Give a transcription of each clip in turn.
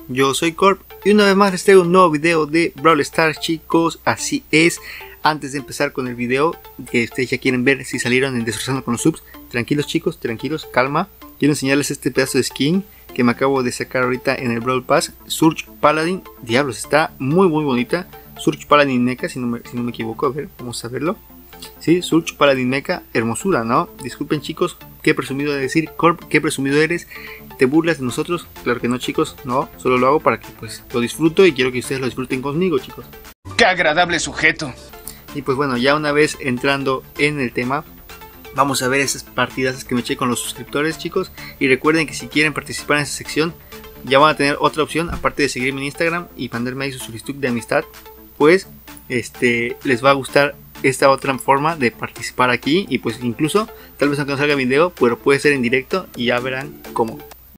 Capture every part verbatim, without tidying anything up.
Yo soy Corp y una vez más les traigo un nuevo video de Brawl Stars, chicos. Así es, antes de empezar con el video que ustedes ya quieren ver si salieron en Destrozando con los subs, tranquilos chicos, tranquilos, calma. Quiero enseñarles este pedazo de skin que me acabo de sacar ahorita en el Brawl Pass. Surge Paladin, diablos, está muy muy bonita. Surge Paladin Mecha, si no me, si no me equivoco, a ver, vamos a verlo. Sí, Surge Paladin Mecha, hermosura, ¿no? Disculpen chicos, qué presumido de decir, Corp, qué presumido eres. ¿Te burlas de nosotros? Claro que no chicos, no, solo lo hago para que pues lo disfruto y quiero que ustedes lo disfruten conmigo chicos. ¡Qué agradable sujeto! Y pues bueno, ya una vez entrando en el tema, vamos a ver esas partidas que me eché con los suscriptores chicos. Y recuerden que si quieren participar en esa sección, ya van a tener otra opción, aparte de seguirme en Instagram y mandarme ahí su solicitud de amistad, pues este les va a gustar esta otra forma de participar aquí. Y pues incluso, tal vez aunque no salga video, pero puede ser en directo y ya verán cómo.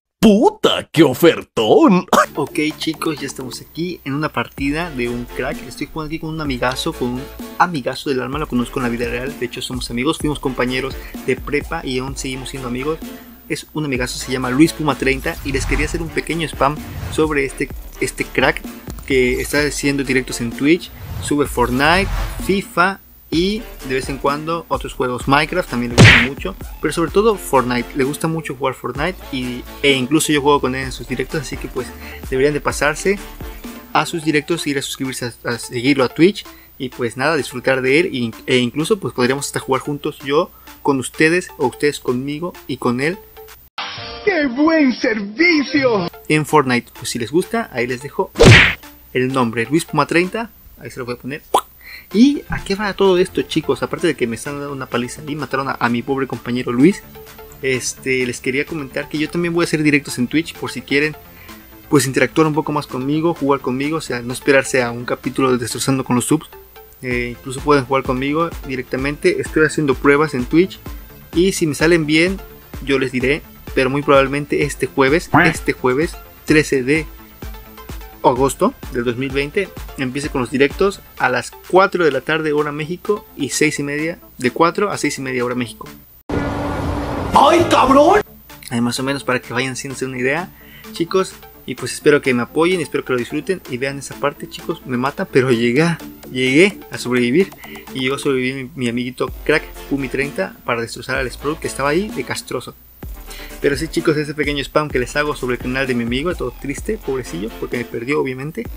¡Puta, qué ofertón! Ok chicos, ya estamos aquí en una partida de un crack. Estoy jugando aquí con un amigazo, con un amigazo del alma, lo conozco en la vida real. De hecho somos amigos, fuimos compañeros de prepa y aún seguimos siendo amigos. Es un amigazo, se llama Luis Puma treinta y les quería hacer un pequeño spam sobre este, este crack que está haciendo directos en Twitch. Sube Fortnite, FIFA y de vez en cuando otros juegos. Minecraft también le gusta mucho, pero sobre todo Fortnite, le gusta mucho jugar Fortnite y, e incluso yo juego con él en sus directos, así que pues deberían de pasarse a sus directos, ir a suscribirse a, a seguirlo a Twitch y pues nada, disfrutar de él y, e incluso pues podríamos hasta jugar juntos, yo con ustedes o ustedes conmigo y con él. ¡Qué buen servicio! En Fortnite, pues si les gusta, ahí les dejo el nombre, Luis Puma treinta, ahí se lo voy a poner. ¿Y a qué va todo esto chicos? Aparte de que me están dando una paliza y mataron a, a mi pobre compañero Luis, este, les quería comentar que yo también voy a hacer directos en Twitch por si quieren pues interactuar un poco más conmigo, jugar conmigo, o sea, no esperarse a un capítulo de Destrozando con los subs. Eh, incluso pueden jugar conmigo directamente. Estoy haciendo pruebas en Twitch y si me salen bien yo les diré, pero muy probablemente este jueves, este jueves trece de agosto del dos mil veinte empiece con los directos a las cuatro de la tarde hora México y seis y media, de cuatro a seis y media hora México. ¡Ay, cabrón! Ahí más o menos para que vayan haciéndose una idea chicos. Y pues espero que me apoyen, espero que lo disfruten y vean esa parte chicos. Me mata, pero llegué, llegué a sobrevivir. Y llegó a sobrevivir mi, mi amiguito Crack Pumi treinta para destrozar al Sprout que estaba ahí de castroso. Pero sí chicos, ese pequeño spam que les hago sobre el canal de mi amigo, todo triste, pobrecillo, porque me perdió obviamente.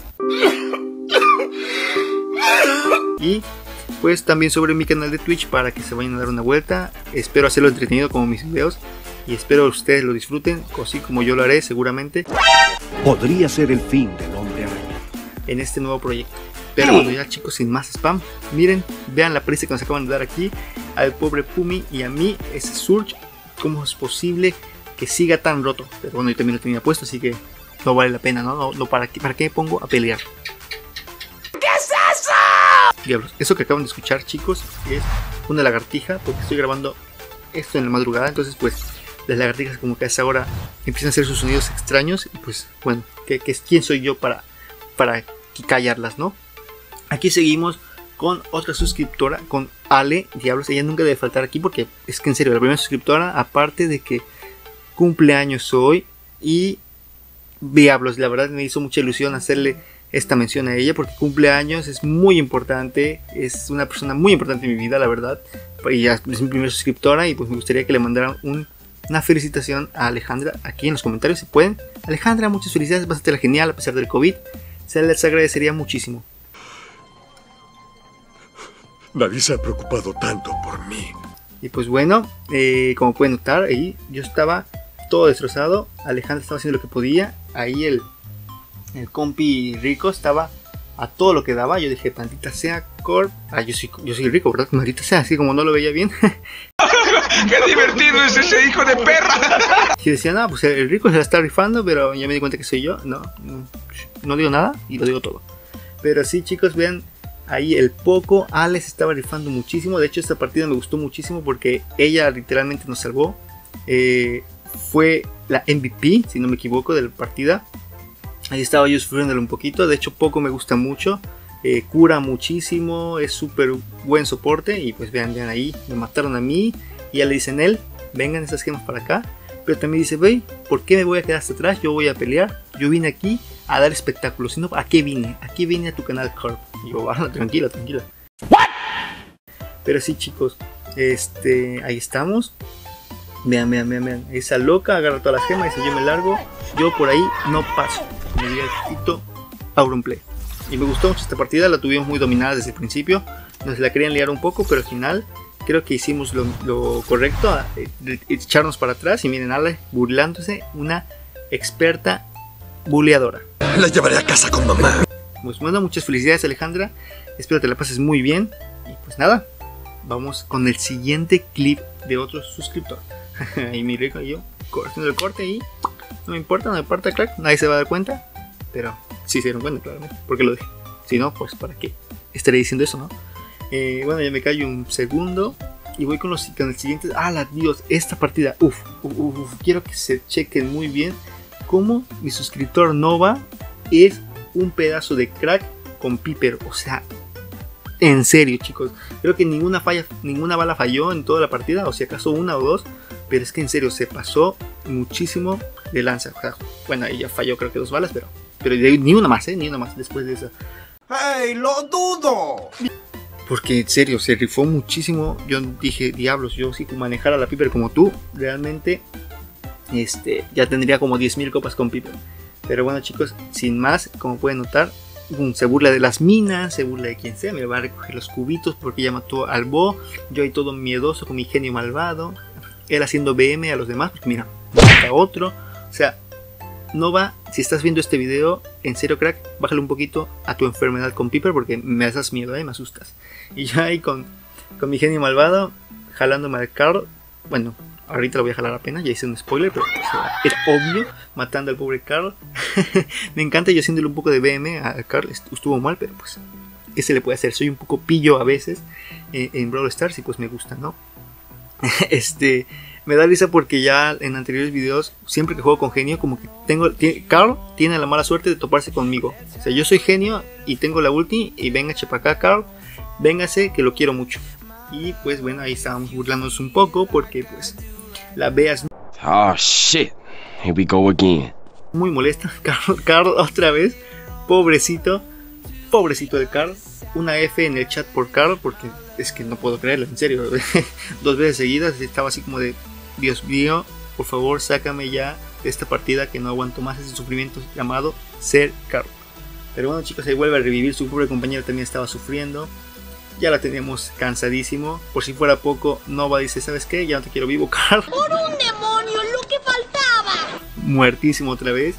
Y pues también sobre mi canal de Twitch para que se vayan a dar una vuelta. Espero hacerlo entretenido como mis videos y espero que ustedes lo disfruten, así como yo lo haré seguramente. Podría ser el fin del hombre araña en este nuevo proyecto. Pero bueno ya chicos, sin más spam, miren, vean la prisa que nos acaban de dar aquí al pobre Pumi y a mí, ese Surge. ¿Cómo es posible que siga tan roto? Pero bueno, yo también lo tenía puesto, así que no vale la pena, ¿no? no, no ¿para, qué, ¿Para qué me pongo a pelear? ¿Qué es eso? Diablos, eso que acaban de escuchar chicos es una lagartija, porque estoy grabando esto en la madrugada, entonces pues las lagartijas como que a esa hora empiezan a hacer sus sonidos extraños y pues bueno, ¿qué, qué, ¿quién soy yo para, para callarlas, no? Aquí seguimos con otra suscriptora, con Ale, diablos, ella nunca debe faltar aquí porque es que en serio, la primera suscriptora, aparte de que cumple años hoy y diablos, la verdad me hizo mucha ilusión hacerle esta mención a ella porque cumple años, es muy importante, es una persona muy importante en mi vida, la verdad, y ya es mi primera suscriptora y pues me gustaría que le mandaran un, una felicitación a Alejandra aquí en los comentarios si pueden. Alejandra, muchas felicidades, vas a estar genial a pesar del COVID, se les agradecería muchísimo. Nadie se ha preocupado tanto por mí. Y pues bueno, eh, como pueden notar, ahí yo estaba todo destrozado. Alejandra estaba haciendo lo que podía. Ahí el, el compi rico estaba a todo lo que daba. Yo dije, maldita sea, Corp. Ah, yo soy, yo soy rico, ¿verdad? Maldita sea, así como no lo veía bien. ¡Qué divertido es ese hijo de perra! Y decía, no, pues el rico se la está rifando, pero ya me di cuenta que soy yo. No, no, no digo nada y lo digo todo. Pero sí, chicos, vean. Ahí el Poco, Alex estaba rifando muchísimo. De hecho esta partida me gustó muchísimo porque ella literalmente nos salvó. eh, Fue la M V P, si no me equivoco, de la partida. Ahí estaba yo sufriéndolo un poquito. De hecho Poco me gusta mucho, eh, cura muchísimo, es súper buen soporte. Y pues vean, vean ahí, me mataron a mí. Y ya le dicen él, vengan esas gemas para acá. pero también dice, ve, ¿por qué me voy a quedar hasta atrás? Yo voy a pelear, yo vine aquí a dar espectáculos, sino ¿a qué vine? ¿A qué vine a tu canal, Carl? Y yo, ah, tranquila, tranquila. ¿What? Pero sí, chicos, este, ahí estamos. Vean, vean, vean, vean, esa loca agarra todas las gemas y dice, yo me largo, yo por ahí no paso. Me diga el Tito Auronplay. Y me gustó mucho esta partida, la tuvimos muy dominada desde el principio. Nos la querían liar un poco, pero al final creo que hicimos lo, lo correcto, a, eh, echarnos para atrás. Y miren, Ale burlándose, una experta buleadora. La llevaré a casa con mamá. Pues bueno, muchas felicidades, Alejandra. Espero te la pases muy bien. Y pues nada, vamos con el siguiente clip de otro suscriptor. Ahí mi rico y yo cortando el corte y no me importa, no me importa, crack, nadie se va a dar cuenta. Pero sí se dieron cuenta, claramente, porque lo dije. Si no, pues para qué estaré diciendo eso, ¿no? Eh, bueno, ya me callo un segundo y voy con, los, con el siguiente. ¡Ah, la Dios! Esta partida, uff, uf, uf, quiero que se chequen muy bien cómo mi suscriptor Nova es un pedazo de crack con Piper. O sea, en serio, chicos, creo que ninguna falla, ninguna bala falló en toda la partida, o si acaso una o dos, pero es que en serio se pasó muchísimo de lanza. O sea, bueno, ahí ya falló creo que dos balas, pero, pero ni una más, ¿eh? Ni una más después de esa. ¡Hey, lo dudo! Porque en serio, se rifó muchísimo. Yo dije, diablos, yo si manejara la Piper como tú, realmente este, ya tendría como diez mil copas con Piper. Pero bueno, chicos, sin más, como pueden notar, se burla de las minas, se burla de quien sea, me va a recoger los cubitos porque ya mató al Bo. Yo ahí todo miedoso con mi genio malvado, él haciendo B M a los demás, porque mira, mata a otro. O sea, Nova, si estás viendo este video, en serio, crack, bájale un poquito a tu enfermedad con Piper porque me haces miedo, ¿eh? Me asustas. Y yo ahí con, con mi genio malvado, jalándome al Carl. Bueno, ahorita lo voy a jalar apenas, ya hice un spoiler, pero pues, era obvio, matando al pobre Carl. Me encanta yo haciéndole un poco de B M a Carl, estuvo mal, pero pues, ¿qué se le puede hacer? Soy un poco pillo a veces eh, en Brawl Stars y pues me gusta, ¿no? Este, me da risa porque ya en anteriores videos, siempre que juego con genio, como que tengo, tiene, Carl tiene la mala suerte de toparse conmigo. O sea, yo soy genio y tengo la ulti y venga chepa acá, Carl, véngase que lo quiero mucho. Y pues bueno, ahí estábamos burlándonos un poco porque pues la Bea es oh shit, here we go again. Muy molesta. Carl, Carl otra vez, pobrecito, pobrecito de Carl. Una F en el chat por Carl porque es que no puedo creerlo, en serio. Dos veces seguidas estaba así como de, Dios mío, por favor sácame ya de esta partida que no aguanto más ese sufrimiento llamado ser Carl. Pero bueno, chicos, ahí vuelve a revivir, su pobre compañero también estaba sufriendo. Ya la tenemos cansadísimo. Por si fuera poco, Nova dice, ¿sabes qué? Ya no te quiero vivo, Carl. ¡Por un demonio, lo que faltaba! Muertísimo otra vez.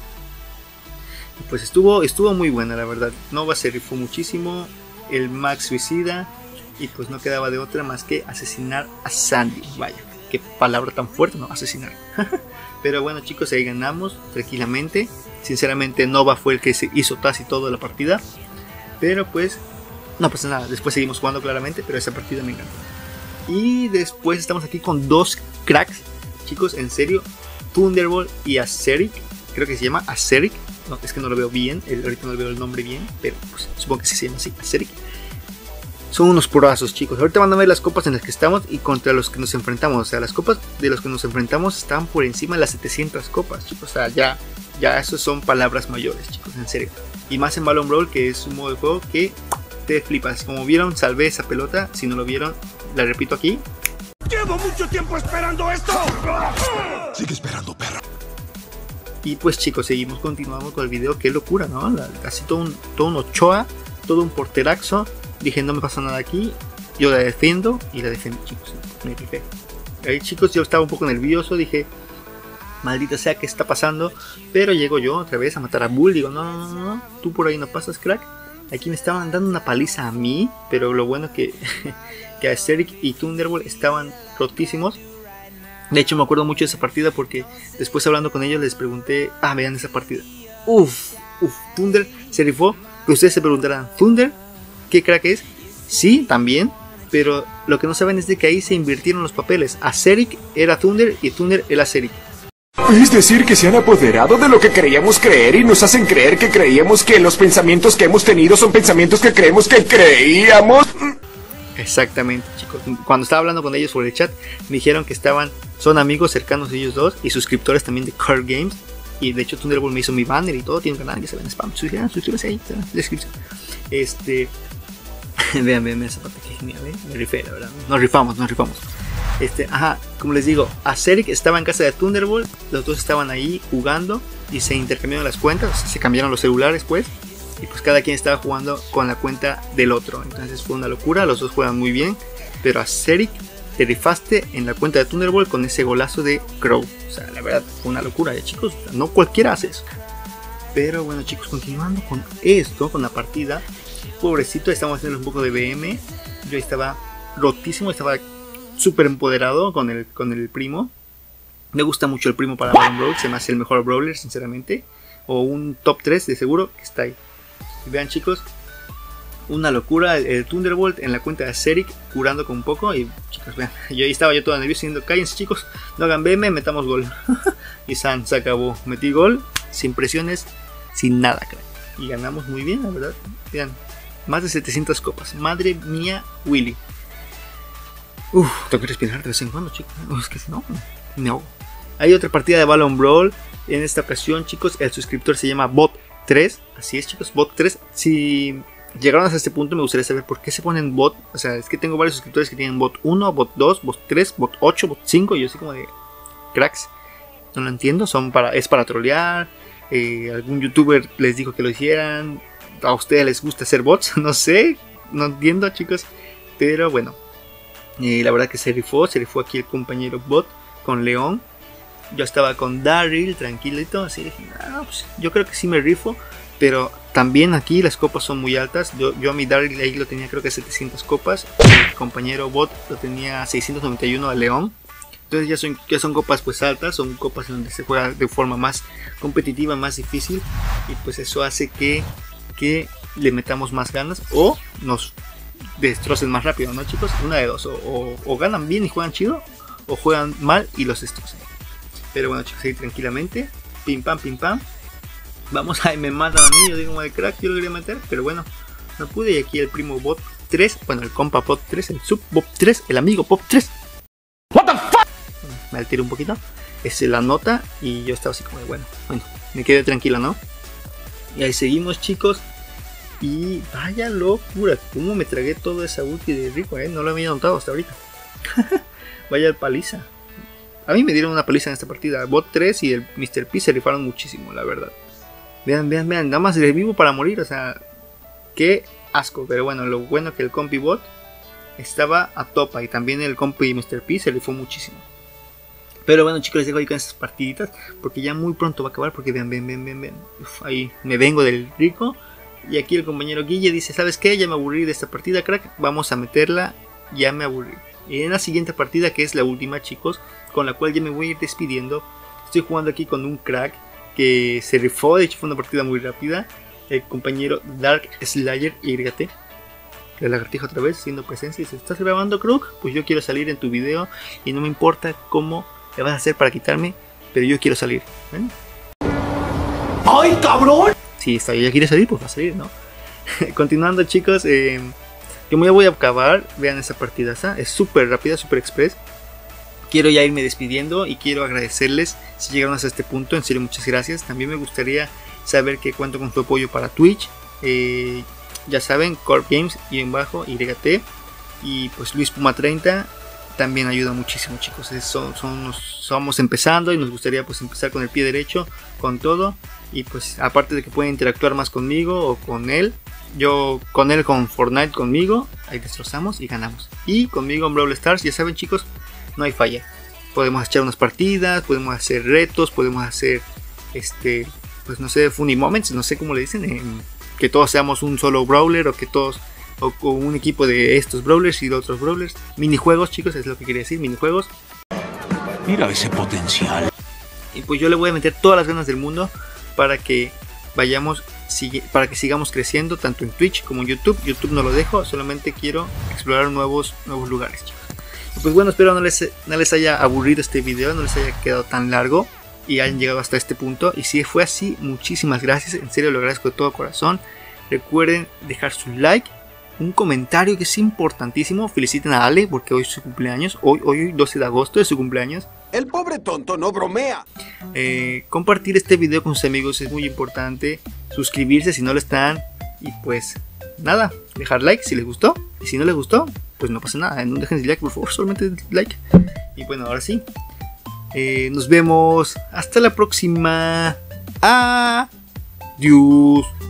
Y pues estuvo, estuvo muy buena, la verdad. Nova se rifó muchísimo. El Max suicida. Y pues no quedaba de otra más que asesinar a Sandy. Vaya, qué palabra tan fuerte, ¿no? Asesinar. Pero bueno, chicos, ahí ganamos tranquilamente. Sinceramente, Nova fue el que se hizo casi toda la partida. Pero pues no pasa nada, después seguimos jugando claramente, pero esa partida me encanta. Y después estamos aquí con dos cracks, chicos, en serio, Thunderbolt y Azeric, creo que se llama Azeric, no, es que no lo veo bien, el, ahorita no le veo el nombre bien, pero pues, supongo que sí se llama así, Azeric. Son unos purazos, chicos. Ahorita van a ver las copas en las que estamos y contra los que nos enfrentamos. O sea, las copas de los que nos enfrentamos están por encima de las setecientas copas, chicos. O sea, ya, ya eso son palabras mayores, chicos, en serio. Y más en Balloon Brawl, que es un modo de juego que te flipas. Como vieron, salvé esa pelota. Si no lo vieron, la repito aquí. ¡Llevo mucho tiempo esperando esto! Sigue esperando, perro. Y pues, chicos, seguimos, continuamos con el video. Qué locura, ¿no? La, casi todo un, todo un Ochoa, todo un porteraxo. Dije, no me pasa nada aquí. Yo la defiendo y la defiendo, chicos. Me rifé. Ahí, chicos, yo estaba un poco nervioso. Dije, maldita sea, ¿qué está pasando? Pero llego yo otra vez a matar a Bull. Digo, no, no, no, no, tú por ahí no pasas, crack. Aquí me estaban dando una paliza a mí, pero lo bueno que, que Azeric y Thunderbolt estaban rotísimos. De hecho me acuerdo mucho de esa partida porque después hablando con ellos les pregunté, ah, vean esa partida. Uff, uff, Thunder se rifó. Que ustedes se preguntarán, ¿Thunder qué crack es? Sí, también, pero lo que no saben es de que ahí se invirtieron los papeles. Azeric era Thunder y Thunder era Azeric. Es decir, que se han apoderado de lo que creíamos creer y nos hacen creer que creíamos que los pensamientos que hemos tenido son pensamientos que creemos que creíamos. Exactamente, chicos. Cuando estaba hablando con ellos por el chat, me dijeron que estaban, son amigos cercanos de ellos dos y suscriptores también de Card Games. Y de hecho Thunderbolt me hizo mi banner y todo, tiene un canal, ya saben, spam, suscríbanse ahí, está en la descripción. Este, vean, vean esa parte, que genial, ¿eh? Me rifé, la verdad. Nos rifamos, nos rifamos. Este, ajá, como les digo, Acerix estaba en casa de Thunderbolt, los dos estaban ahí jugando y se intercambiaron las cuentas, o sea, se cambiaron los celulares pues, y pues cada quien estaba jugando con la cuenta del otro. Entonces fue una locura, los dos juegan muy bien, pero Acerix te rifaste en la cuenta de Thunderbolt con ese golazo de Crow. O sea, la verdad fue una locura, ¿eh, chicos? O sea, no cualquiera hace eso. Pero bueno, chicos, continuando con esto, con la partida, pobrecito, estamos haciendo un poco de B M. Yo estaba rotísimo, estaba súper empoderado con el, con el primo. Me gusta mucho el primo para Baron Brawl, se me hace el mejor brawler, sinceramente. O un top tres de seguro que está ahí. Y vean, chicos, una locura el, el Thunderbolt en la cuenta de Acerix, curando con un poco. Y chicos, vean, yo ahí estaba yo todo nervioso diciendo, cállense chicos, no hagan B M, metamos gol. Y San se acabó, metí gol, sin presiones, sin nada, crack. Y ganamos muy bien, la verdad. Vean, más de setecientas copas, madre mía, Willy. Uff, tengo que respirar de vez en cuando, chicos. Es que si no, me ahogo. Hay otra partida de Baron Brawl. En esta ocasión, chicos, el suscriptor se llama Bot tres. Así es, chicos, Bot tres. Si llegaron hasta este punto, me gustaría saber por qué se ponen bot. O sea, es que tengo varios suscriptores que tienen Bot uno, Bot dos, Bot tres, Bot ocho, Bot cinco. Y yo así como de cracks. No lo entiendo. Son para, es para trolear. Eh, algún youtuber les dijo que lo hicieran. A ustedes les gusta hacer bots. No sé. No entiendo, chicos. Pero bueno. Eh, la verdad que se rifó. Se rifó aquí el compañero Bot con León. Yo estaba con Daryl, tranquilito, así dije, ah, pues, yo creo que sí me rifo, pero también aquí las copas son muy altas. Yo, yo a mi Daryl ahí lo tenía creo que setecientas copas, mi compañero Bot lo tenía seiscientos noventa y uno a León. Entonces ya son, ya son copas pues altas, son copas en donde se juega de forma más competitiva, más difícil, y pues eso hace que, que le metamos más ganas o nos destrocen más rápido, ¿no, chicos? Una de dos, o, o, o ganan bien y juegan chido, o juegan mal y los destrozan. Pero bueno, chicos, ahí tranquilamente, pim pam, pim pam. Vamos, ahí me matan a mí, yo digo como de crack, yo lo quería meter, pero bueno, no pude. Y aquí el primo Bot tres, bueno, el compa Bot tres, el sub Bot tres, el amigo Bot tres. What the fuck? Me alteré un poquito, es la nota, y yo estaba así como de bueno, bueno, me quedé tranquilo, ¿no? Y ahí seguimos, chicos. Y vaya locura, cómo me tragué toda esa ulti de Rico, eh, no lo había notado hasta ahorita. Vaya paliza. A mí me dieron una paliza en esta partida. Bot tres y el mister P se rifaron muchísimo, la verdad. Vean, vean, vean. Nada más revivo para morir. O sea, qué asco. Pero bueno, lo bueno que el compi Bot estaba a topa. Y también el compi mister P se rifó muchísimo. Pero bueno, chicos, les dejo ahí con estas partiditas. Porque ya muy pronto va a acabar. Porque vean, vean, vean, vean, vean. Uf, ahí me vengo del Rico. Y aquí el compañero Guille dice, ¿sabes qué? Ya me aburrí de esta partida, crack. Vamos a meterla. Ya me aburrí. Y en la siguiente partida, que es la última, chicos, con la cual ya me voy a ir despidiendo. Estoy jugando aquí con un crack que se rifó, de hecho fue una partida muy rápida. El compañero Dark Slayer Y T. La lagartija otra vez, haciendo presencia. Y dice, ¿estás grabando, Crook? Pues yo quiero salir en tu video. Y no me importa cómo le vas a hacer para quitarme, pero yo quiero salir. ¿Ven? ¡Ay, cabrón! Si esta ya quiere salir, pues va a salir, ¿no? Continuando, chicos, eh, yo ya voy a acabar. Vean esa partida, ¿está? Es súper rápida, súper express. Quiero ya irme despidiendo y quiero agradecerles si llegaron hasta este punto. En serio, muchas gracias. También me gustaría saber que cuento con su apoyo para Twitch. Eh, ya saben, Core Games y en bajo Y T. Y pues Luis Puma treinta también ayuda muchísimo, chicos. Es, son, son, nos, somos empezando y nos gustaría pues empezar con el pie derecho, con todo. Y pues aparte de que pueden interactuar más conmigo o con él. Yo con él con Fortnite conmigo. Ahí destrozamos y ganamos. Y conmigo en Brawl Stars, ya saben, chicos, no hay falla. Podemos echar unas partidas, podemos hacer retos, podemos hacer este, pues no sé, funny moments, no sé cómo le dicen, eh, que todos seamos un solo brawler o que todos o, o un equipo de estos brawlers y de otros brawlers. Minijuegos, chicos, es lo que quería decir, minijuegos. Mira ese potencial. Y pues yo le voy a meter todas las ganas del mundo para que vayamos, para que sigamos creciendo tanto en Twitch como en YouTube. YouTube no lo dejo, solamente quiero explorar nuevos, nuevos lugares, chicos. Pues bueno, espero no les, no les haya aburrido este video, no les haya quedado tan largo y hayan llegado hasta este punto. Y si fue así, muchísimas gracias, en serio lo agradezco de todo corazón. Recuerden dejar su like, un comentario que es importantísimo. Feliciten a Ale porque hoy es su cumpleaños. Hoy, hoy doce de agosto es su cumpleaños. El pobre tonto no bromea. Eh, compartir este video con sus amigos es muy importante. Suscribirse si no lo están. Y pues nada, dejar like si les gustó. Y si no les gustó, pues no pasa nada. No dejen like, por favor, solamente like. Y bueno, ahora sí. Eh, nos vemos. Hasta la próxima. Adiós.